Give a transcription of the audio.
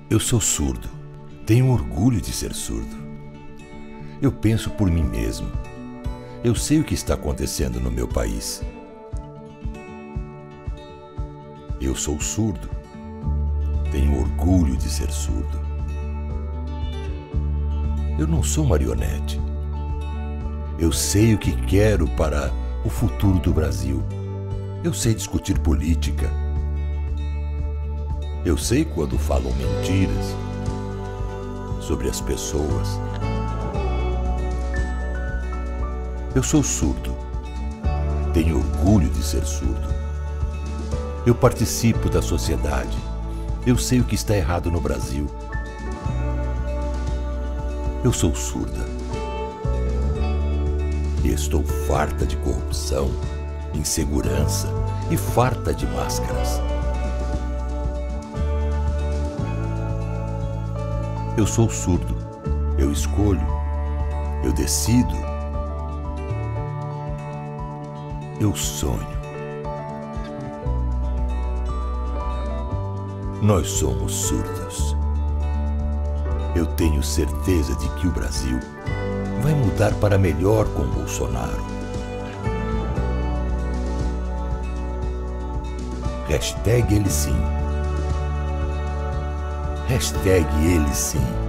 Eu sou surdo. Tenho orgulho de ser surdo. Eu penso por mim mesmo. Eu sei o que está acontecendo no meu país. Eu sou surdo. Tenho orgulho de ser surdo. Eu não sou marionete. Eu sei o que quero para o futuro do Brasil. Eu sei discutir política. Eu sei quando falam mentiras sobre as pessoas. Eu sou surdo. Tenho orgulho de ser surdo. Eu participo da sociedade. Eu sei o que está errado no Brasil. Eu sou surda. E estou farta de corrupção, insegurança e farta de máscaras. Eu sou surdo. Eu escolho. Eu decido. Eu sonho. Nós somos surdos. Eu tenho certeza de que o Brasil vai mudar para melhor com Bolsonaro. Hashtag ele sim. Hashtag ele sim.